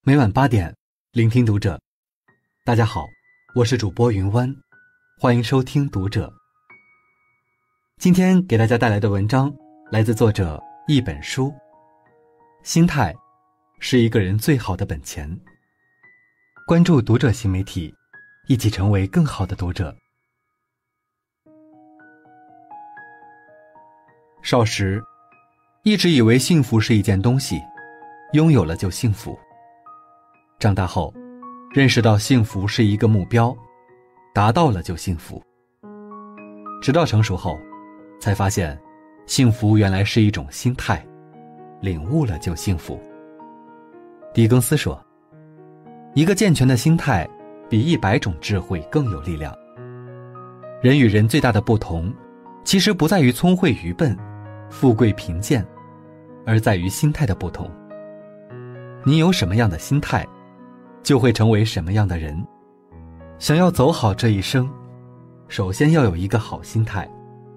每晚8点，聆听读者。大家好，我是主播云湾，欢迎收听读者。今天给大家带来的文章来自作者一本书。心态是一个人最好的本钱。关注读者新媒体，一起成为更好的读者。少时，一直以为幸福是一件东西，拥有了就幸福。长大后，认识到幸福是一个目标，达到了就幸福。直到成熟后，才发现幸福原来是一种心态，领悟了就幸福。狄更斯说，一个健全的心态比100种智慧更有力量。人与人最大的不同，其实不在于聪慧愚笨、富贵贫贱，而在于心态的不同。你有什么样的心态，就会成为什么样的人。想要走好这一生，首先要有一个好心态。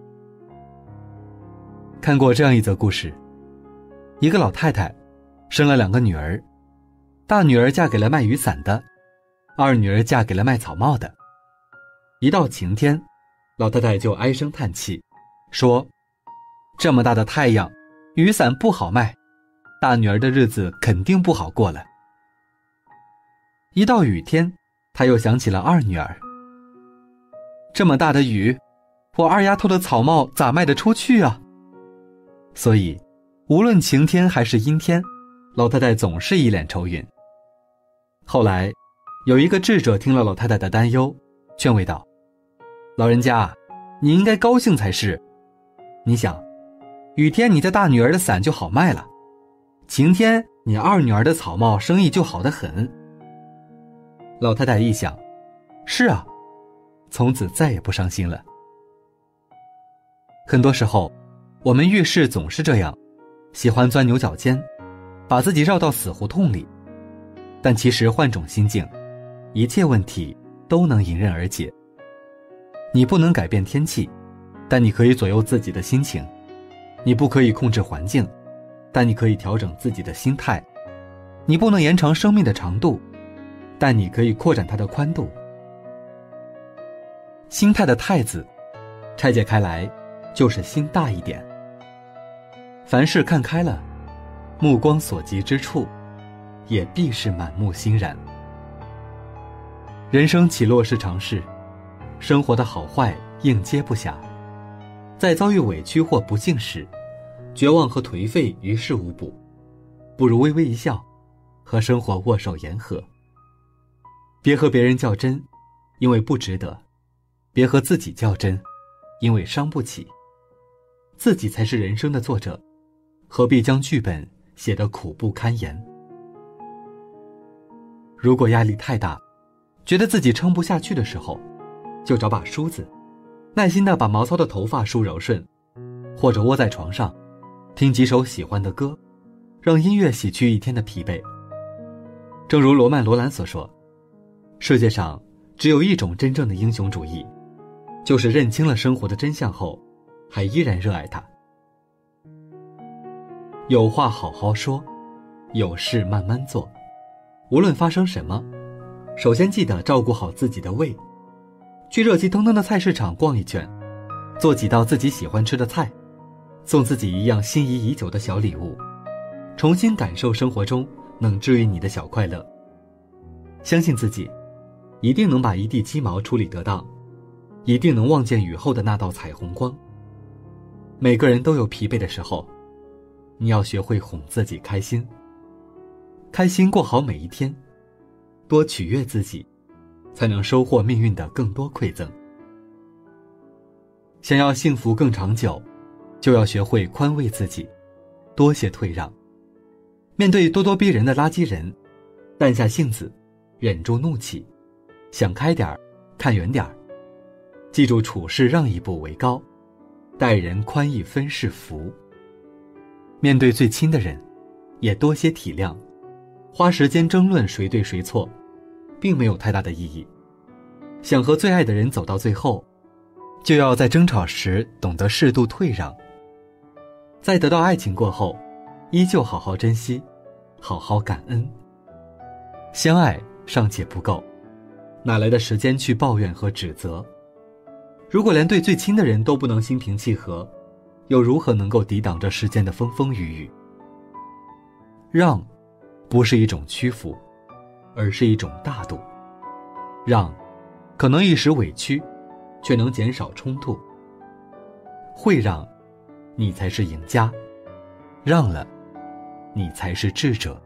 看过这样一则故事，一个老太太生了2个女儿，大女儿嫁给了卖雨伞的，二女儿嫁给了卖草帽的。一到晴天，老太太就唉声叹气，说，这么大的太阳，雨伞不好卖，大女儿的日子肯定不好过了。一到雨天，她又想起了二女儿，这么大的雨，我二丫头的草帽咋卖得出去啊？所以无论晴天还是阴天，老太太总是一脸愁云。后来有一个智者听了老太太的担忧，劝慰道，老人家，你应该高兴才是。你想，雨天你家大女儿的伞就好卖了，晴天你二女儿的草帽生意就好得很。老太太一想，是啊，从此再也不伤心了。很多时候，我们遇事总是这样，喜欢钻牛角尖，把自己绕到死胡同里。但其实换种心境，一切问题都能迎刃而解。你不能改变天气，但你可以左右自己的心情；你不可以控制环境，但你可以调整自己的心态；你不能延长生命的长度，但你可以扩展它的宽度。心态的态字拆解开来，就是心大一点。凡事看开了，目光所及之处，也必是满目欣然。人生起落是常事，生活的好坏应接不暇。在遭遇委屈或不幸时，绝望和颓废于事无补，不如微微一笑，和生活握手言和。别和别人较真，因为不值得；别和自己较真，因为伤不起。自己才是人生的作者，何必将剧本写得苦不堪言？如果压力太大，觉得自己撑不下去的时候，就找把梳子，耐心地把毛糙的头发梳柔顺，或者窝在床上，听几首喜欢的歌，让音乐洗去一天的疲惫。正如罗曼·罗兰所说，世界上只有一种真正的英雄主义，就是认清了生活的真相后，还依然热爱它。有话好好说，有事慢慢做。无论发生什么，首先记得照顾好自己的胃，去热气腾腾的菜市场逛一圈，做几道自己喜欢吃的菜，送自己一样心仪已久的小礼物，重新感受生活中能治愈你的小快乐。相信自己，一定能把一地鸡毛处理得当，一定能望见雨后的那道彩虹光。每个人都有疲惫的时候，你要学会哄自己开心，开心过好每一天，多取悦自己，才能收获命运的更多馈赠。想要幸福更长久，就要学会宽慰自己，多些退让。面对咄咄逼人的垃圾人，淡下性子，忍住怒气，想开点儿，看远点儿。记住处事让一步为高，待人宽一分是福。面对最亲的人，也多些体谅，花时间争论谁对谁错，并没有太大的意义。想和最爱的人走到最后，就要在争吵时懂得适度退让。在得到爱情过后，依旧好好珍惜，好好感恩。 相爱尚且不够，哪来的时间去抱怨和指责？如果连对最亲的人都不能心平气和，又如何能够抵挡这世间的风风雨雨？让，不是一种屈服，而是一种大度。让，可能一时委屈，却能减少冲突。会让，你才是赢家；让了，你才是智者。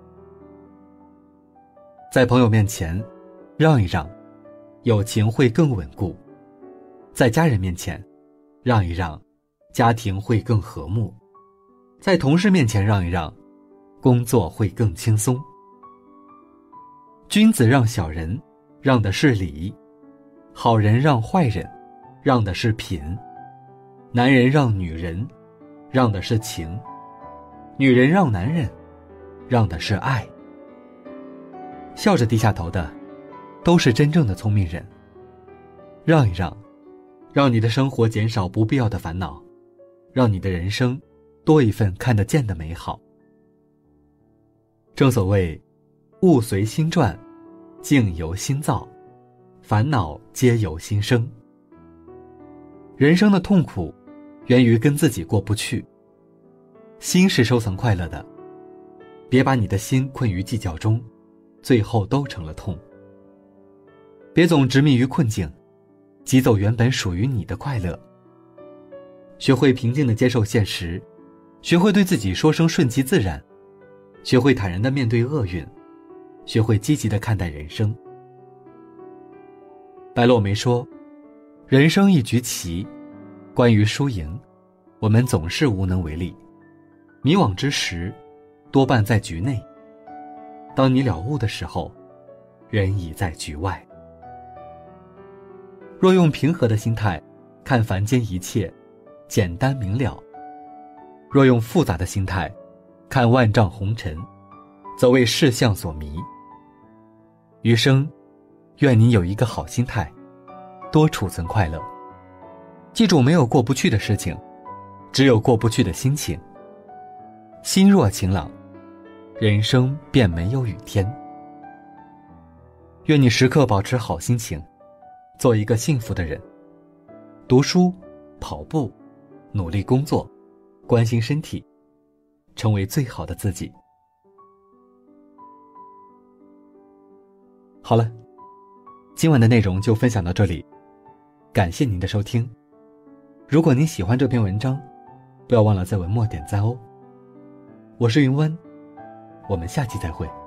在朋友面前，让一让，友情会更稳固；在家人面前，让一让，家庭会更和睦；在同事面前让一让，工作会更轻松。君子让小人，让的是礼；好人让坏人，让的是品；男人让女人，让的是情；女人让男人，让的是爱。笑着低下头的，都是真正的聪明人。让一让，让你的生活减少不必要的烦恼，让你的人生多一份看得见的美好。正所谓，物随心转，境由心造，烦恼皆由心生。人生的痛苦，源于跟自己过不去。心是收藏快乐的，别把你的心困于计较中，最后都成了痛。别总执迷于困境，挤走原本属于你的快乐。学会平静地接受现实，学会对自己说声顺其自然，学会坦然地面对厄运，学会积极地看待人生。白落梅说，人生一局棋，关于输赢，我们总是无能为力。迷惘之时，多半在局内；当你了悟的时候，人已在局外。若用平和的心态看凡间一切，简单明了；若用复杂的心态看万丈红尘，则为世相所迷。余生，愿你有一个好心态，多储存快乐。记住，没有过不去的事情，只有过不去的心情。心若晴朗，人生便没有雨天。愿你时刻保持好心情，做一个幸福的人。读书、跑步、努力工作，关心身体，成为最好的自己。好了，今晚的内容就分享到这里，感谢您的收听。如果您喜欢这篇文章，不要忘了在文末点赞哦。我是云温，我们下期再会。